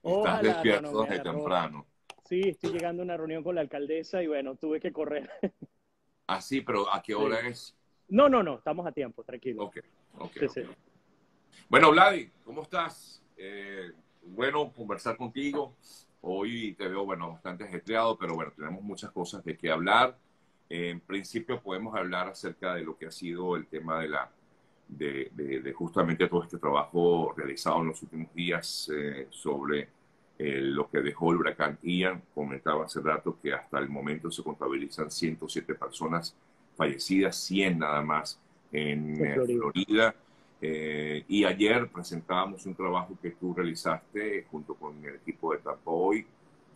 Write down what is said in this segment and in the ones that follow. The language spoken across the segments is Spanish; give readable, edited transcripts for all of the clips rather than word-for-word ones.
Estás Ojalá, no, no, despierto me desde agarró. temprano. Sí, estoy llegando a una reunión con la alcaldesa y bueno, tuve que correr. Así, pero ¿a qué hora Sí. es? No, no, no, estamos a tiempo, tranquilo. Ok, ok, Sí, ok. sí. Bueno, Vladi, ¿cómo estás? Bueno, conversar contigo. Hoy te veo, bueno, bastante ajetreado, pero bueno, tenemos muchas cosas de qué hablar. En principio podemos hablar acerca de lo que ha sido el tema de justamente todo este trabajo realizado en los últimos días sobre lo que dejó el huracán Ian. Comentaba hace rato que hasta el momento se contabilizan 107 personas fallecidas, 100 nada más en En Florida. Florida. Y ayer presentábamos un trabajo que tú realizaste junto con el equipo de Tapoy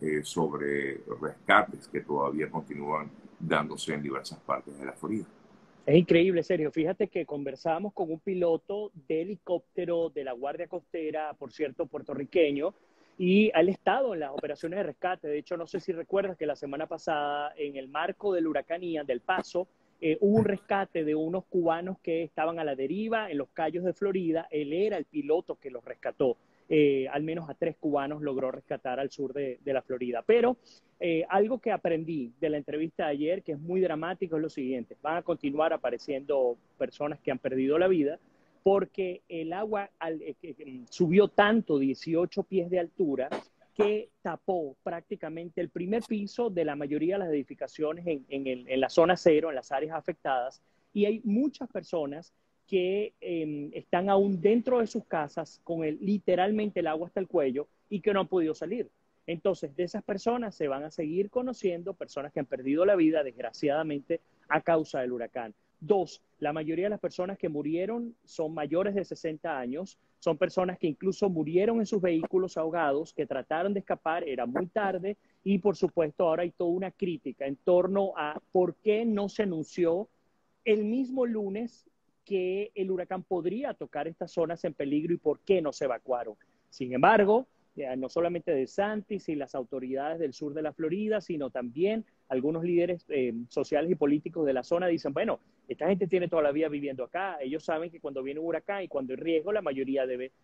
sobre rescates que todavía continúan dándose en diversas partes de la Florida. Es increíble, Sergio. Fíjate que conversábamos con un piloto de helicóptero de la Guardia Costera, por cierto, puertorriqueño, y él ha estado en las operaciones de rescate. De hecho, no sé si recuerdas que la semana pasada, en el marco del huracán Ian del Paso, hubo un rescate de unos cubanos que estaban a la deriva en los Cayos de Florida. Él era el piloto que los rescató. Al menos a 3 cubanos logró rescatar al sur de la Florida. Pero algo que aprendí de la entrevista de ayer, que es muy dramático, es lo siguiente. Van a continuar apareciendo personas que han perdido la vida porque el agua subió tanto, 18 pies de altura, que tapó prácticamente el primer piso de la mayoría de las edificaciones en la zona cero, en las áreas afectadas, y hay muchas personas que están aún dentro de sus casas con literalmente el agua hasta el cuello y que no han podido salir. Entonces, de esas personas se van a seguir conociendo personas que han perdido la vida, desgraciadamente, a causa del huracán. Dos, la mayoría de las personas que murieron son mayores de 60 años, son personas que incluso murieron en sus vehículos ahogados, que trataron de escapar, era muy tarde, y por supuesto ahora hay toda una crítica en torno a por qué no se anunció el mismo lunes que el huracán podría tocar estas zonas en peligro y por qué no se evacuaron. Sin embargo, no solamente de Santis y las autoridades del sur de la Florida, sino también algunos líderes sociales y políticos de la zona dicen, bueno, esta gente tiene toda la vida viviendo acá, ellos saben que cuando viene un huracán y cuando hay riesgo, la mayoría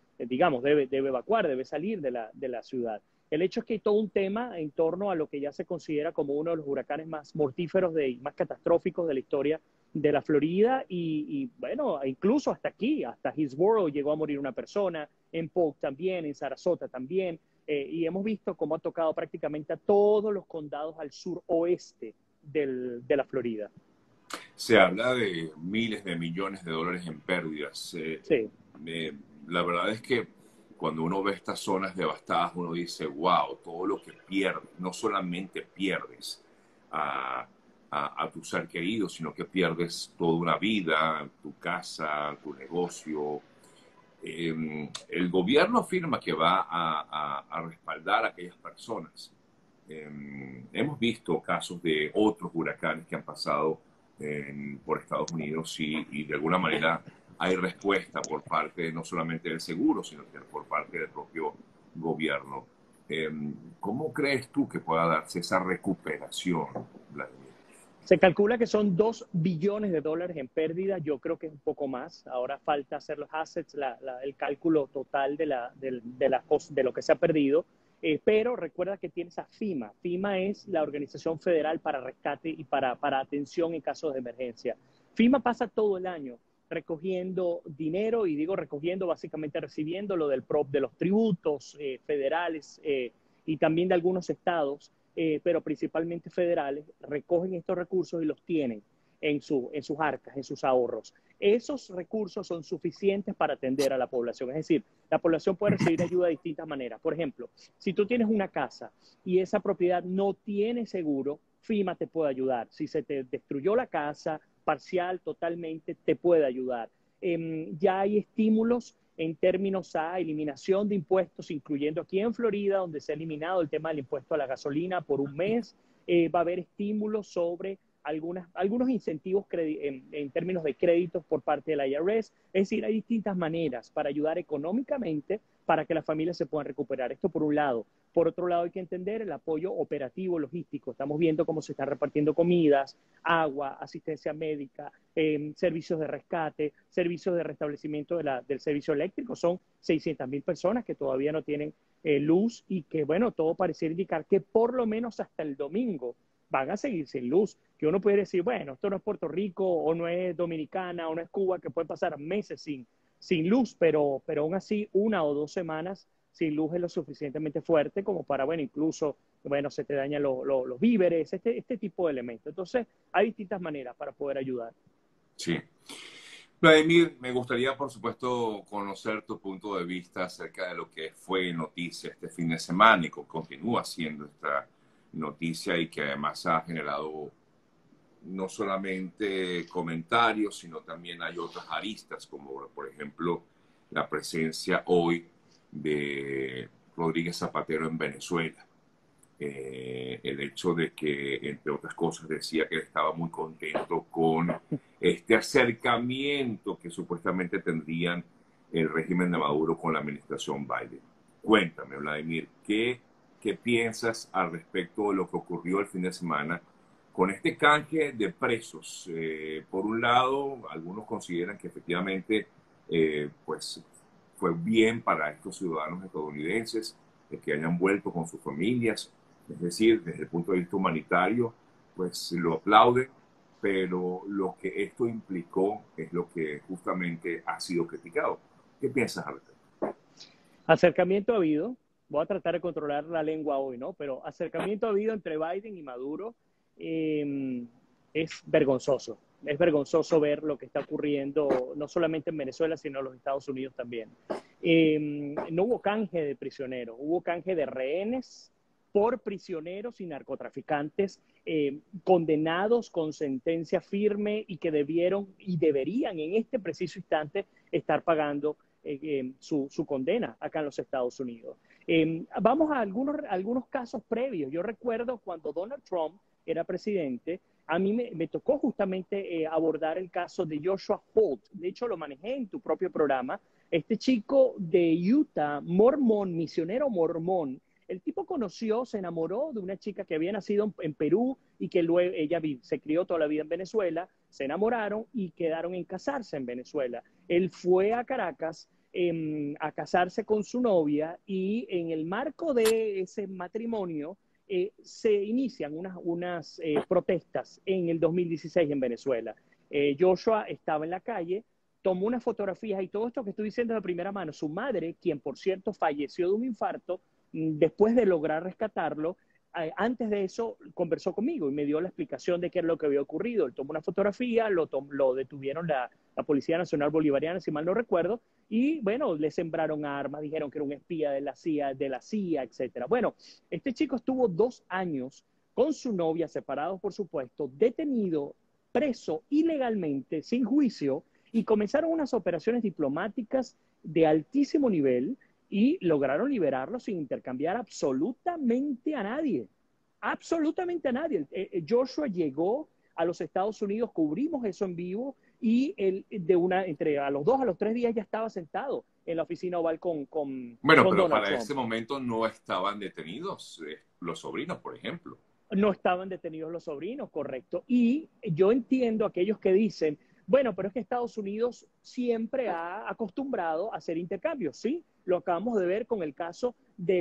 debe evacuar, debe salir de la ciudad. El hecho es que hay todo un tema en torno a lo que ya se considera como uno de los huracanes más mortíferos y más catastróficos de la historia de la Florida bueno, incluso hasta aquí, hasta Hillsborough llegó a morir una persona, en Polk también, en Sarasota también, y hemos visto cómo ha tocado prácticamente a todos los condados al suroeste de la Florida. Se habla de miles de millones de dólares en pérdidas. Sí, Eh, la verdad es que cuando uno ve estas zonas devastadas, uno dice, wow, todo lo que pierdes, no solamente pierdes a, a tu ser querido, sino que pierdes toda una vida, tu casa, tu negocio. El gobierno afirma que va a respaldar a aquellas personas. Hemos visto casos de otros huracanes que han pasado por Estados Unidos y de alguna manera hay respuesta por parte no solamente del seguro, sino que por parte del propio gobierno. Eh, ¿Cómo crees tú que pueda darse esa recuperación, Vladimir? se calcula que son 2 billones de dólares en pérdida, yo creo que es un poco más. Ahora falta hacer los assets, el cálculo total de lo que se ha perdido. Pero recuerda que tienes a FEMA. FEMA es la Organización Federal para Rescate y para Atención en casos de emergencia. FEMA pasa todo el año recogiendo dinero, y digo recogiendo, básicamente recibiendo lo del PROP, de los tributos federales y también de algunos estados, pero principalmente federales, recogen estos recursos y los tienen en sus arcas, en sus ahorros. Esos recursos son suficientes para atender a la población. Es decir, la población puede recibir ayuda de distintas maneras. Por ejemplo, si tú tienes una casa y esa propiedad no tiene seguro, FEMA te puede ayudar. Si se te destruyó la casa, parcial, totalmente, te puede ayudar. Ya hay estímulos en términos a eliminación de impuestos, incluyendo aquí en Florida, donde se ha eliminado el tema del impuesto a la gasolina por un mes. Va a haber estímulos sobre algunos incentivos en términos de créditos por parte del IRS. Es decir, hay distintas maneras para ayudar económicamente para que las familias se puedan recuperar. Esto por un lado. Por otro lado, hay que entender el apoyo operativo, logístico. Estamos viendo cómo se están repartiendo comidas, agua, asistencia médica, servicios de rescate, servicios de restablecimiento del servicio eléctrico. Son 600.000 personas que todavía no tienen luz y que, bueno, todo pareciera indicar que por lo menos hasta el domingo van a seguir sin luz. Que uno puede decir, bueno, esto no es Puerto Rico o no es Dominicana o no es Cuba, que puede pasar meses sin luz, pero aún así 1 o 2 semanas sin luz es lo suficientemente fuerte como para, bueno, incluso, bueno, se te dañan los víveres, este tipo de elementos. Entonces, hay distintas maneras para poder ayudar. Sí. Vladimir, me gustaría, por supuesto, conocer tu punto de vista acerca de lo que fue noticia este fin de semana y que continúa siendo esta noticia y que además ha generado no solamente comentarios, sino también hay otras aristas, como por ejemplo la presencia hoy de Rodríguez Zapatero en Venezuela. El hecho de que, entre otras cosas, decía que estaba muy contento con este acercamiento que supuestamente tendrían el régimen de Maduro con la administración Biden. Cuéntame, Vladimir, ¿qué piensas al respecto de lo que ocurrió el fin de semana con este canje de presos? Por un lado, algunos consideran que efectivamente pues fue bien para estos ciudadanos estadounidenses que hayan vuelto con sus familias, es decir, desde el punto de vista humanitario, pues lo aplauden, pero lo que esto implicó es lo que justamente ha sido criticado. ¿Qué piensas al respecto? Acercamiento ha habido, voy a tratar de controlar la lengua hoy, ¿no? Pero acercamiento ha habido entre Biden y Maduro. Es vergonzoso. Es vergonzoso ver lo que está ocurriendo, no solamente en Venezuela, sino en los Estados Unidos también. No hubo canje de prisioneros, hubo canje de rehenes por prisioneros y narcotraficantes condenados con sentencia firme y que debieron y deberían en este preciso instante estar pagando su condena acá en los Estados Unidos. Vamos a algunos casos previos. Yo recuerdo cuando Donald Trump era presidente, a mí me tocó justamente abordar el caso de Joshua Holt. De hecho, lo manejé en tu propio programa. Este chico de Utah, mormón, misionero mormón, el tipo conoció, se enamoró de una chica que había nacido en Perú y que luego ella se crió toda la vida en Venezuela, se enamoraron y quedaron en casarse en Venezuela. Él fue a Caracas a casarse con su novia y en el marco de ese matrimonio se inician unas protestas en el 2016 en Venezuela. Joshua estaba en la calle, tomó unas fotografías y todo esto que estoy diciendo de primera mano. Su madre, quien por cierto falleció de un infarto, después de lograr rescatarlo, antes de eso conversó conmigo y me dio la explicación de qué es lo que había ocurrido. Él tomó una fotografía, lo detuvieron la Policía Nacional Bolivariana, si mal no recuerdo, y bueno, le sembraron armas, dijeron que era un espía de la CIA, etcétera. Bueno, este chico estuvo 2 años con su novia, separados por supuesto, detenido, preso ilegalmente, sin juicio, y comenzaron unas operaciones diplomáticas de altísimo nivel y lograron liberarlo sin intercambiar absolutamente a nadie. Absolutamente a nadie. Joshua llegó a los Estados Unidos, cubrimos eso en vivo y entre a los 2 a los 3 días ya estaba sentado en la oficina oval Bueno, con pero Donald para Trump. ese momento no estaban detenidos los sobrinos, por ejemplo. No estaban detenidos los sobrinos, correcto. Y yo entiendo a aquellos que dicen, bueno, pero es que Estados Unidos siempre ha acostumbrado a hacer intercambios, ¿sí? Lo acabamos de ver con el caso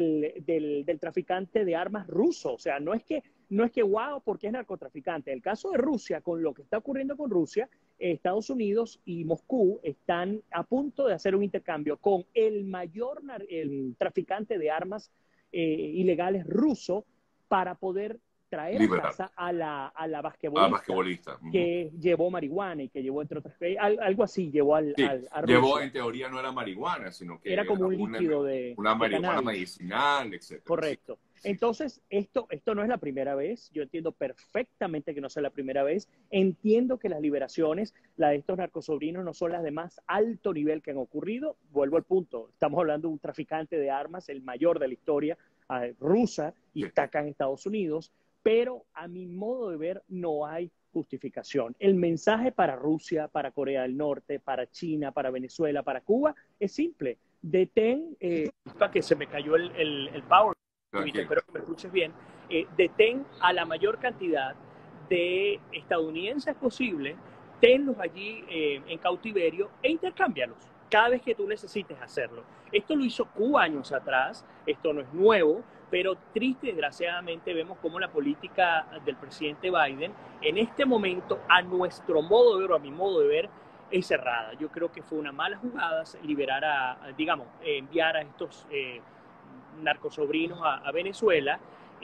del traficante de armas ruso. O sea, no es que wow, porque es narcotraficante. El caso de Rusia, con lo que está ocurriendo con Rusia, Estados Unidos y Moscú están a punto de hacer un intercambio con el mayor traficante de armas ilegales ruso para poder traer a Liberar casa a la a basquetbolista basquetbolista. que llevó marihuana y que llevó, entre otras cosas, algo así, llevó Sí, a llevó, Rusia. en teoría no era marihuana, sino que Era era como un líquido una de marihuana cannabis. medicinal, etcétera. Sí, Correcto. sí. Entonces, esto no es la primera vez. Yo entiendo perfectamente que no sea la primera vez. Entiendo que las liberaciones, la de estos narcosobrinos, no son las de más alto nivel que han ocurrido. Vuelvo al punto. Estamos hablando de un traficante de armas, el mayor de la historia rusa, y Sí. está acá en Estados Unidos. Pero a mi modo de ver, no hay justificación. El mensaje para Rusia, para Corea del Norte, para China, para Venezuela, para Cuba, es simple. Detén, para que se me cayó el power, espero que me escuches bien, detén a la mayor cantidad de estadounidenses posible, tenlos allí en cautiverio e intercámbialos cada vez que tú necesites hacerlo. Esto lo hizo Cuba años atrás, esto no es nuevo, pero triste y desgraciadamente vemos cómo la política del presidente Biden en este momento, a nuestro modo de ver, o a mi modo de ver, es cerrada. Yo creo que fue una mala jugada liberar digamos, enviar a estos narcosobrinos a Venezuela.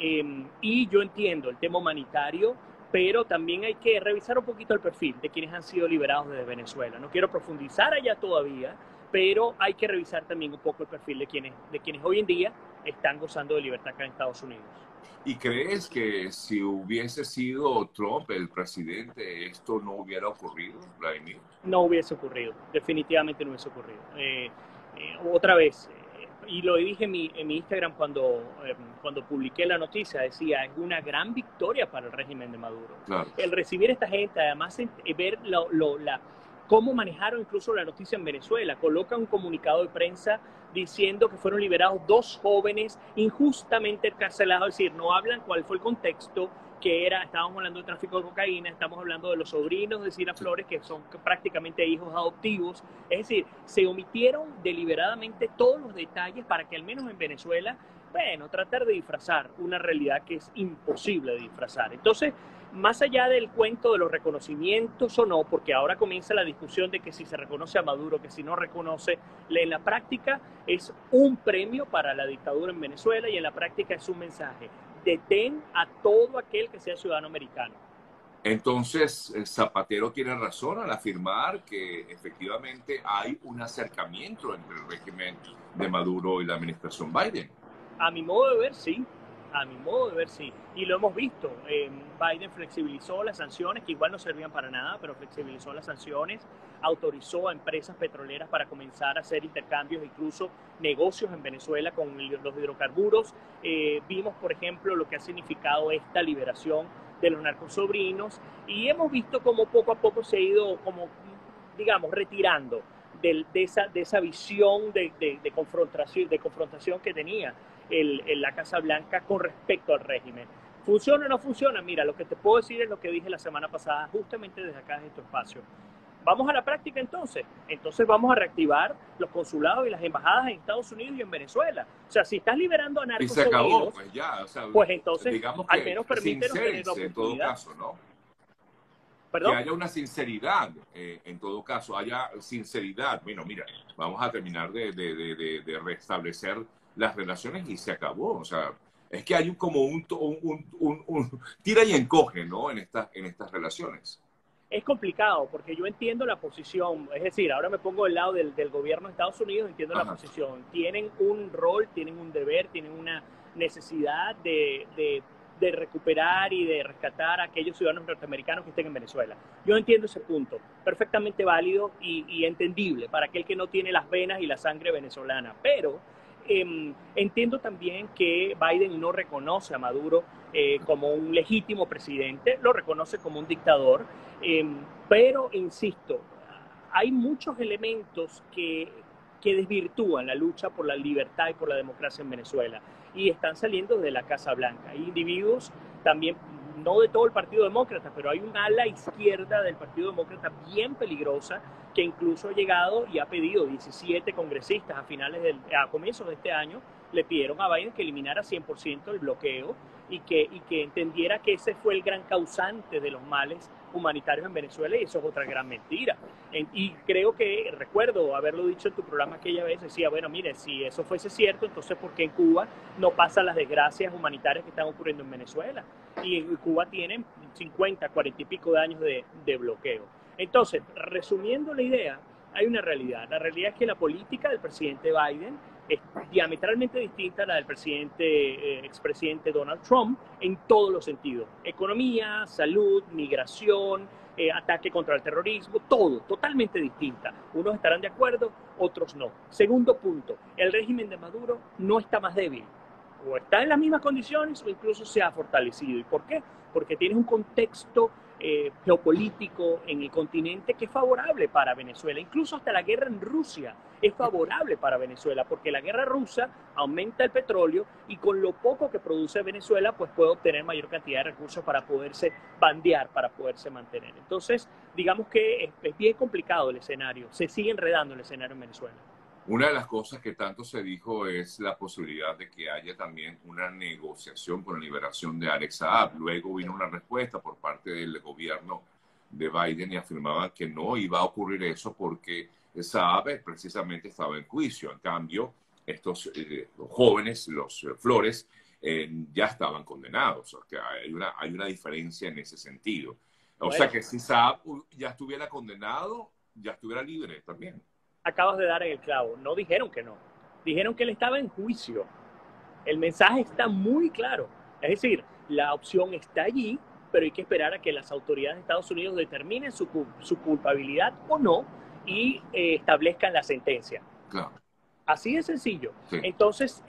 Y yo entiendo el tema humanitario, pero también hay que revisar un poquito el perfil de quienes han sido liberados desde Venezuela. No quiero profundizar allá todavía, pero hay que revisar también un poco el perfil de quienes hoy en día están gozando de libertad acá en Estados Unidos. ¿Y crees que si hubiese sido Trump el presidente, esto no hubiera ocurrido, Vladimir? No hubiese ocurrido, definitivamente no hubiese ocurrido. Otra vez, y lo dije en mi Instagram cuando publiqué la noticia, decía, es una gran victoria para el régimen de Maduro. Claro. El recibir a esta gente, además ver cómo manejaron incluso la noticia en Venezuela, colocan un comunicado de prensa diciendo que fueron liberados 2 jóvenes injustamente encarcelados, es decir, no hablan cuál fue el contexto, estábamos hablando de tráfico de cocaína, estamos hablando de los sobrinos de Cira Flores, que son prácticamente hijos adoptivos, es decir, se omitieron deliberadamente todos los detalles para que al menos en Venezuela, bueno, tratar de disfrazar una realidad que es imposible de disfrazar. Entonces, más allá del cuento de los reconocimientos o no, porque ahora comienza la discusión de que si se reconoce a Maduro, que si no reconoce, en la práctica es un premio para la dictadura en Venezuela y en la práctica es un mensaje. Detén a todo aquel que sea ciudadano americano. Entonces, Zapatero tiene razón al afirmar que efectivamente hay un acercamiento entre el régimen de Maduro y la administración Biden. A mi modo de ver, sí. A mi modo de ver, sí. Y lo hemos visto. Biden flexibilizó las sanciones, que igual no servían para nada, pero flexibilizó las sanciones, autorizó a empresas petroleras para comenzar a hacer intercambios, incluso negocios en Venezuela con los hidrocarburos. Vimos, por ejemplo, lo que ha significado esta liberación de los narcosobrinos y hemos visto cómo poco a poco se ha ido, como, digamos, retirando de esa visión de confrontación que tenía la Casa Blanca con respecto al régimen. ¿Funciona o no funciona? Mira, lo que te puedo decir es lo que dije la semana pasada, justamente desde acá, desde tu espacio. Vamos a la práctica entonces. Entonces vamos a reactivar los consulados y las embajadas en Estados Unidos y en Venezuela. O sea, si estás liberando a narcos, y se acabó, pues ya. O sea, pues entonces, digamos que al menos permítenos tener la oportunidad. En todo caso, ¿no? ¿Perdón? Que haya una sinceridad, en todo caso, haya sinceridad. Bueno, mira, vamos a terminar de restablecer las relaciones y se acabó. O sea, es que hay como un tira y encoge, ¿no? En estas relaciones. Es complicado porque yo entiendo la posición, es decir, ahora me pongo del lado del gobierno de Estados Unidos, entiendo la posición. Tienen un rol, tienen un deber, tienen una necesidad de recuperar y de rescatar a aquellos ciudadanos norteamericanos que estén en Venezuela. Yo entiendo ese punto, perfectamente válido y entendible para aquel que no tiene las venas y la sangre venezolana, pero entiendo también que Biden no reconoce a Maduro como un legítimo presidente, lo reconoce como un dictador, pero insisto, hay muchos elementos que desvirtúan la lucha por la libertad y por la democracia en Venezuela y están saliendo de la Casa Blanca. Hay individuos también, no de todo el Partido Demócrata, pero hay un ala izquierda del Partido Demócrata bien peligrosa que incluso ha llegado y ha pedido 17 congresistas a comienzos de este año, le pidieron a Biden que eliminara 100% el bloqueo y que entendiera que ese fue el gran causante de los males humanitarios en Venezuela y eso es otra gran mentira. Y creo que, recuerdo haberlo dicho en tu programa aquella vez, decía, bueno, mire, si eso fuese cierto, entonces ¿por qué en Cuba no pasan las desgracias humanitarias que están ocurriendo en Venezuela? Y Cuba tiene 50, 40 y pico de años de bloqueo. Entonces, resumiendo la idea, hay una realidad. La realidad es que la política del presidente Biden es diametralmente distinta a la del expresidente Donald Trump en todos los sentidos. Economía, salud, migración, ataque contra el terrorismo, todo, totalmente distinta. Unos estarán de acuerdo, otros no. Segundo punto, el régimen de Maduro no está más débil. O está en las mismas condiciones o incluso se ha fortalecido. ¿Y por qué? Porque tienes un contexto geopolítico en el continente que es favorable para Venezuela. Incluso hasta la guerra en Rusia es favorable para Venezuela, porque la guerra rusa aumenta el petróleo y con lo poco que produce Venezuela, pues puede obtener mayor cantidad de recursos para poderse bandear, para poderse mantener. Entonces, digamos que es bien complicado el escenario, se sigue enredando el escenario en Venezuela. Una de las cosas que tanto se dijo es la posibilidad de que haya también una negociación por la liberación de Alex Saab. Luego vino una respuesta por parte del gobierno de Biden y afirmaban que no iba a ocurrir eso porque Saab precisamente estaba en juicio. En cambio, estos los jóvenes, los Flores, ya estaban condenados. O sea, hay una diferencia en ese sentido. O sea Bueno, que si Saab ya estuviera condenado, ya estuviera libre también. acabas de dar en el clavo, no dijeron que no, dijeron que él estaba en juicio. El mensaje está muy claro. Es decir, la opción está allí, pero hay que esperar a que las autoridades de Estados Unidos determinen su culpabilidad o no y establezcan la sentencia. Claro, Así de sencillo. sí. Entonces,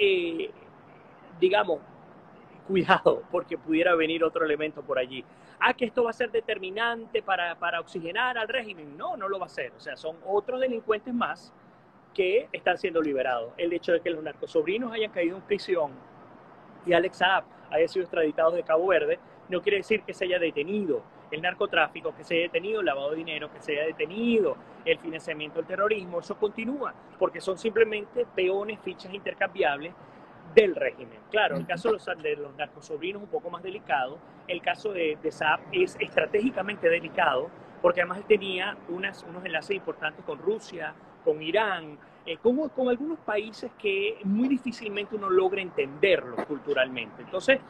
digamos, cuidado, porque pudiera venir otro elemento por allí. Ah, que esto va a ser determinante para oxigenar al régimen. No, no lo va a ser. O sea, son otros delincuentes más que están siendo liberados. El hecho de que los narcosobrinos hayan caído en prisión y Alex Saab haya sido extraditado de Cabo Verde, no quiere decir que se haya detenido el narcotráfico, que se haya detenido el lavado de dinero, que se haya detenido el financiamiento del terrorismo. Eso continúa, porque son simplemente peones, fichas intercambiables del régimen. Claro, el caso de los narcosobrinos es un poco más delicado. El caso de Saab es estratégicamente delicado, porque además él tenía unos enlaces importantes con Rusia, con Irán, con algunos países que muy difícilmente uno logra entenderlos culturalmente. Entonces,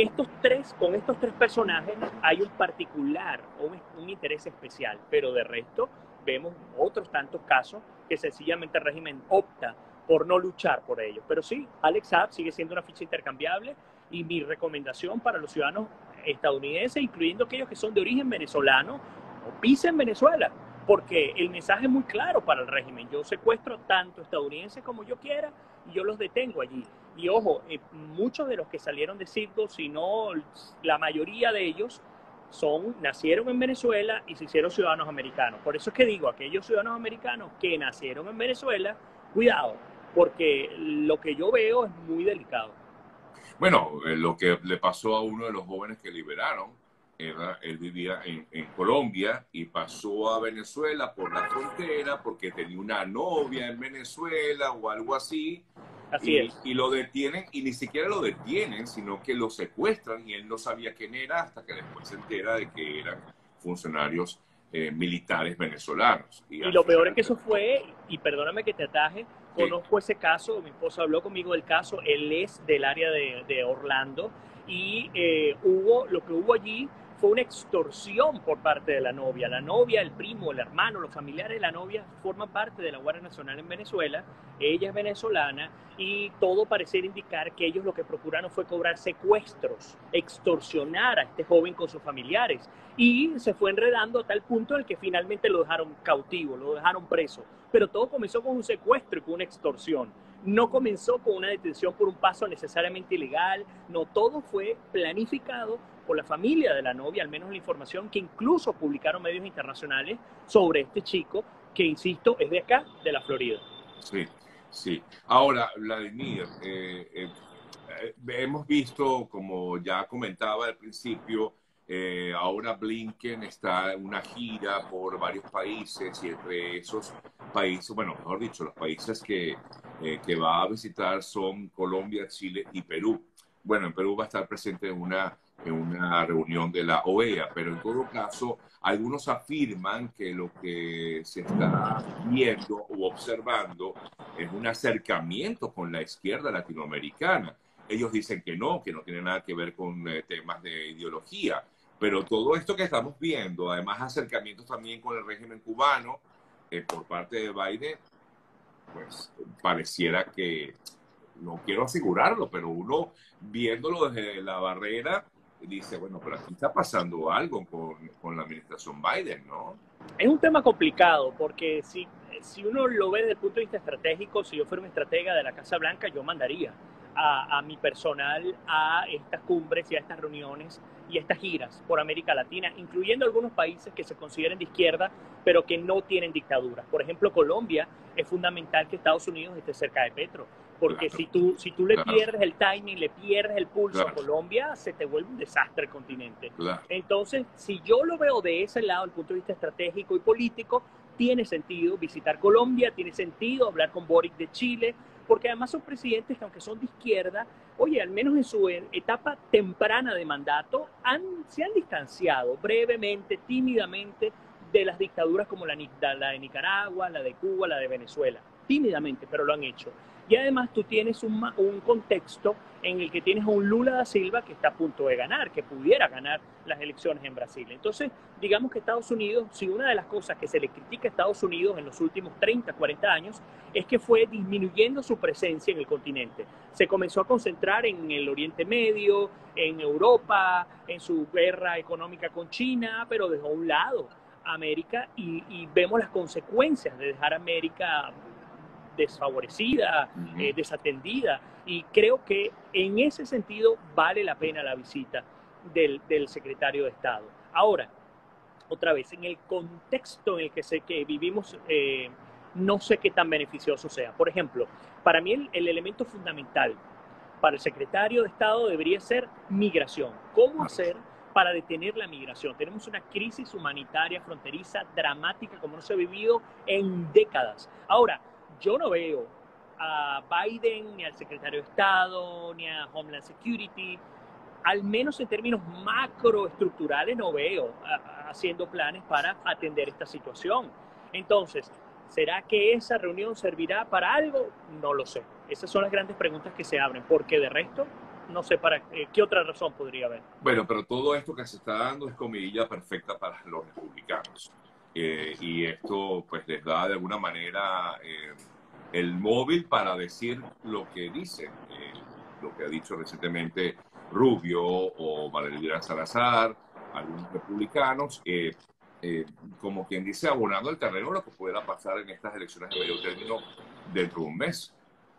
con estos tres personajes hay un particular o un interés especial, pero de resto vemos otros tantos casos que sencillamente el régimen opta por no luchar por ellos. Pero sí, Alex Saab sigue siendo una ficha intercambiable y mi recomendación para los ciudadanos estadounidenses, incluyendo aquellos que son de origen venezolano, no pisen Venezuela, porque el mensaje es muy claro para el régimen. Yo secuestro tanto estadounidenses como yo quiera y yo los detengo allí. Y ojo, muchos de los que salieron de Citgo, si no la mayoría de ellos, nacieron en Venezuela y se hicieron ciudadanos americanos. Por eso es que digo, aquellos ciudadanos americanos que nacieron en Venezuela, cuidado, porque lo que yo veo es muy delicado. Bueno, lo que le pasó a uno de los jóvenes que liberaron, él vivía en Colombia y pasó a Venezuela por la frontera porque tenía una novia en Venezuela o algo así, Así es. y lo detienen, y ni siquiera lo detienen, sino que lo secuestran y él no sabía quién era hasta que después se entera de que eran funcionarios militares venezolanos. Y Y al lo peor es final, que eso fue, y perdóname que te ataje, sí, conozco ese caso, mi esposa habló conmigo del caso, él es del área de Orlando, y lo que hubo allí fue una extorsión por parte de la novia, el primo, el hermano, los familiares de la novia forman parte de la Guardia Nacional en Venezuela, ella es venezolana, y todo pareciera indicar que ellos lo que procuraron fue cobrar secuestros, extorsionar a este joven con sus familiares, y se fue enredando a tal punto en el que finalmente lo dejaron cautivo, lo dejaron preso. Pero todo comenzó con un secuestro y con una extorsión. No comenzó con una detención por un paso necesariamente ilegal, no, todo fue planificado por la familia de la novia, al menos la información que incluso publicaron medios internacionales sobre este chico, que insisto, es de acá, de la Florida. sí, sí. Ahora, Vladimir, hemos visto, como ya comentaba al principio, ahora Blinken está en una gira por varios países y entre esos países, bueno, mejor dicho, los países que va a visitar son Colombia, Chile y Perú. Bueno, en Perú va a estar presente en una reunión de la OEA, pero en todo caso, algunos afirman que lo que se está viendo o observando es un acercamiento con la izquierda latinoamericana. Ellos dicen que no tiene nada que ver con temas de ideología, pero todo esto que estamos viendo, además acercamientos también con el régimen cubano por parte de Biden, pues pareciera que, no quiero asegurarlo, pero uno viéndolo desde la barrera dice, bueno, pero aquí está pasando algo con la administración Biden, ¿no? Es un tema complicado porque si uno lo ve desde el punto de vista estratégico, si yo fuera una estratega de la Casa Blanca, yo mandaría a mi personal a estas cumbres y a estas reuniones y estas giras por América Latina, incluyendo algunos países que se consideren de izquierda, pero que no tienen dictaduras. Por ejemplo, Colombia, es fundamental que Estados Unidos esté cerca de Petro, porque claro, si tú le claro, pierdes el timing, le pierdes el pulso a claro, Colombia, se te vuelve un desastre el continente. claro. Entonces, si yo lo veo de ese lado, desde el punto de vista estratégico y político, tiene sentido visitar Colombia, tiene sentido hablar con Boric de Chile, porque además son presidentes que aunque son de izquierda, oye, al menos en su etapa temprana de mandato, se han distanciado brevemente, tímidamente, de las dictaduras como la de Nicaragua, la de Cuba, la de Venezuela. Tímidamente, pero lo han hecho. Y además tú tienes un contexto en el que tienes a un Lula da Silva que está a punto de ganar, que pudiera ganar las elecciones en Brasil. Entonces, digamos que Estados Unidos, si una de las cosas que se le critica a Estados Unidos en los últimos 30, 40 años, es que fue disminuyendo su presencia en el continente. Se comenzó a concentrar en el Oriente Medio, en Europa, en su guerra económica con China, pero dejó a un lado América y vemos las consecuencias de dejar América desfavorecida, desatendida. Y creo que en ese sentido vale la pena la visita del secretario de Estado. Ahora, otra vez, en el contexto en el que sé que vivimos, no sé qué tan beneficioso sea. Por ejemplo, para mí el elemento fundamental para el secretario de Estado debería ser migración. ¿Cómo hacer para detener la migración? Tenemos una crisis humanitaria fronteriza dramática como no se ha vivido en décadas. Ahora, yo no veo a Biden, ni al secretario de Estado, ni a Homeland Security, al menos en términos macroestructurales, no veo haciendo planes para atender esta situación. Entonces, ¿será que esa reunión servirá para algo? No lo sé. Esas son las grandes preguntas que se abren, porque de resto, no sé para qué otra razón podría haber. Bueno, pero todo esto que se está dando es comidilla perfecta para los republicanos. Y esto pues les da de alguna manera el móvil para decir lo que dicen, lo que ha dicho recientemente Rubio o Valeria Salazar, algunos republicanos, como quien dice, abonando el terreno lo que pudiera pasar en estas elecciones de medio término dentro de un mes.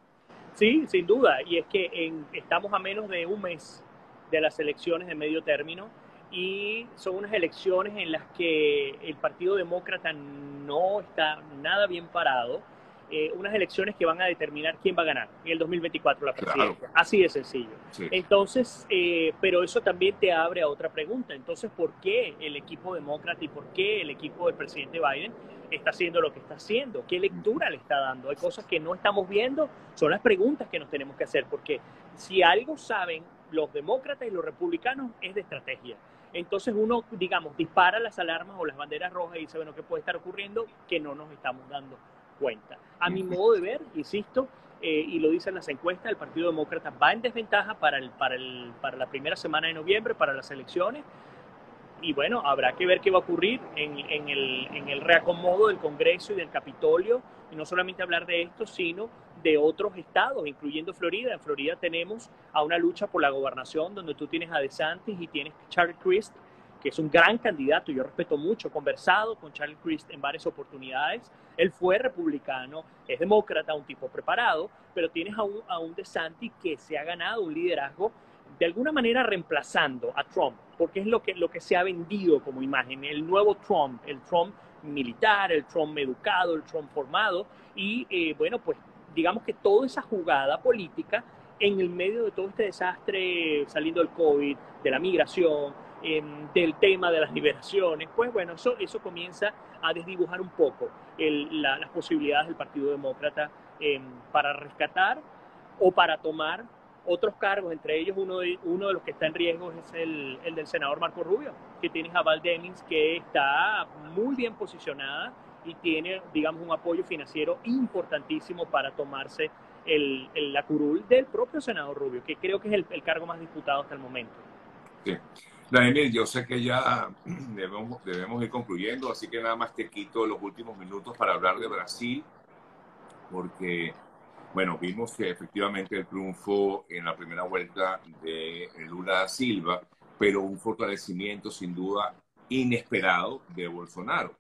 Sí, sin duda. Y es que estamos a menos de un mes de las elecciones de medio término y son unas elecciones en las que el Partido Demócrata no está nada bien parado. Unas elecciones que van a determinar quién va a ganar en el 2024 la presidencia. Claro. Así de sencillo. Sí. Entonces, pero eso también te abre a otra pregunta. Entonces, ¿por qué el equipo demócrata y por qué el equipo del presidente Biden está haciendo lo que está haciendo? ¿Qué lectura le está dando? Hay cosas que no estamos viendo, son las preguntas que nos tenemos que hacer, porque si algo saben los demócratas y los republicanos es de estrategia. Entonces uno, digamos, dispara las alarmas o las banderas rojas y dice, bueno, ¿qué puede estar ocurriendo? Que no nos estamos dando cuenta. A mi modo de ver, insisto, y lo dicen las encuestas, el Partido Demócrata va en desventaja para la primera semana de noviembre, para las elecciones, y bueno, habrá que ver qué va a ocurrir en el reacomodo del Congreso y del Capitolio, y no solamente hablar de esto, sino de otros estados, incluyendo Florida. En Florida tenemos a una lucha por la gobernación donde tú tienes a DeSantis y tienes a Charlie Crist, que es un gran candidato, yo respeto mucho, he conversado con Charlie Crist en varias oportunidades, él fue republicano, es demócrata, un tipo preparado, pero tienes a un DeSantis que se ha ganado un liderazgo de alguna manera reemplazando a Trump, porque es lo que se ha vendido como imagen, el nuevo Trump, el Trump militar, el Trump educado, el Trump formado, y bueno, pues digamos que toda esa jugada política en el medio de todo este desastre, saliendo del COVID, de la migración, del tema de las liberaciones, pues bueno, eso comienza a desdibujar un poco las posibilidades del Partido Demócrata para rescatar o para tomar otros cargos, entre ellos uno de los que está en riesgo es el del senador Marco Rubio, que tienes a Val Demings, que está muy bien posicionada y tiene, digamos, un apoyo financiero importantísimo para tomarse la curul del propio senador Rubio, que creo que es el cargo más disputado hasta el momento. Sí. Daniel, yo sé que ya debemos ir concluyendo, así que nada más te quito los últimos minutos para hablar de Brasil, porque, bueno, vimos que efectivamente el triunfo en la primera vuelta de Lula da Silva, pero un fortalecimiento sin duda inesperado de Bolsonaro.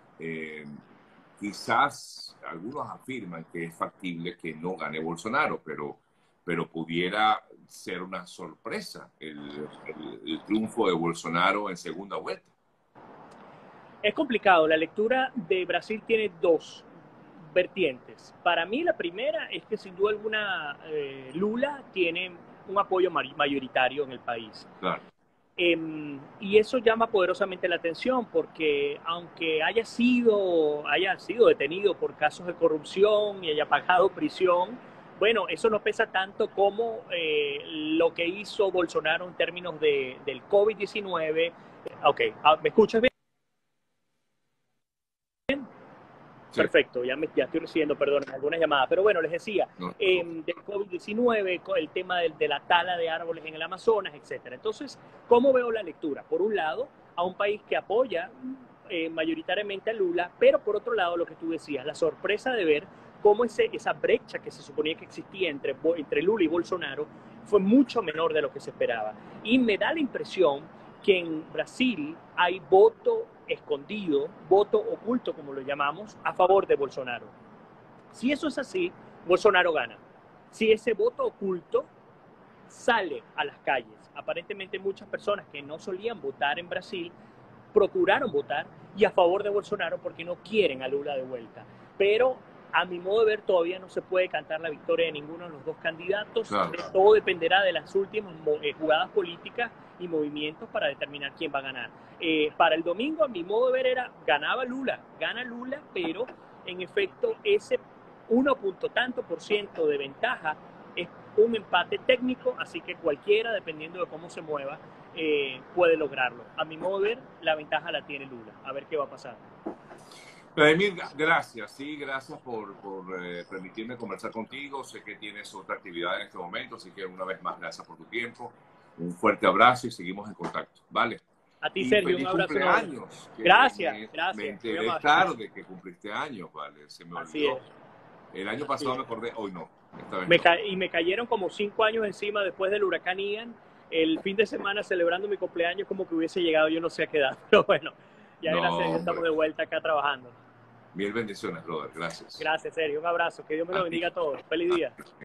Quizás algunos afirman que es factible que no gane Bolsonaro, pero pudiera ser una sorpresa el triunfo de Bolsonaro en segunda vuelta. Es complicado. La lectura de Brasil tiene dos vertientes. Para mí la primera es que sin duda alguna Lula tiene un apoyo mayoritario en el país. Claro. Y eso llama poderosamente la atención porque aunque haya sido detenido por casos de corrupción y haya pagado prisión, bueno, eso no pesa tanto como lo que hizo Bolsonaro en términos del COVID-19. Ok, ¿me escuchas bien? Sí. Perfecto, ya estoy recibiendo, perdón, algunas llamadas. Pero bueno, les decía, No. del COVID-19, el tema de la tala de árboles en el Amazonas, etcétera. Entonces, ¿cómo veo la lectura? Por un lado, a un país que apoya mayoritariamente a Lula, pero por otro lado, lo que tú decías, la sorpresa de ver cómo esa brecha que se suponía que existía entre Lula y Bolsonaro fue mucho menor de lo que se esperaba. Y me da la impresión que en Brasil hay voto escondido, voto oculto, como lo llamamos, a favor de Bolsonaro. Si eso es así, Bolsonaro gana. Si ese voto oculto sale a las calles, aparentemente muchas personas que no solían votar en Brasil procuraron votar y a favor de Bolsonaro porque no quieren a Lula de vuelta. Pero a mi modo de ver todavía no se puede cantar la victoria de ninguno de los dos candidatos. Claro. Todo dependerá de las últimas jugadas políticas y movimientos para determinar quién va a ganar. Para el domingo, a mi modo de ver, gana Lula, pero en efecto ese 1 tanto % de ventaja es un empate técnico, así que cualquiera, dependiendo de cómo se mueva, puede lograrlo. A mi modo de ver, la ventaja la tiene Lula. A ver qué va a pasar. Vladimir, gracias, sí, gracias por permitirme conversar contigo. Sé que tienes otra actividad en este momento, así que una vez más, gracias por tu tiempo. Un fuerte abrazo y seguimos en contacto, ¿vale? A ti, Y Sergio, feliz un abrazo. cumpleaños. Gracias. Me enteré tarde que cumpliste años, ¿vale? Se me olvidó. Así es. El año pasado me acordé, hoy no. Esta vez no. Y me cayeron como 5 años encima después del huracán Ian. El fin de semana celebrando mi cumpleaños como que hubiese llegado yo no sé a qué edad. Pero bueno, ya gracias a Dios estamos de vuelta acá trabajando. Mil bendiciones, brother. Gracias. Gracias, Sergio. Un abrazo. Que Dios me lo bendiga a todos. Feliz día.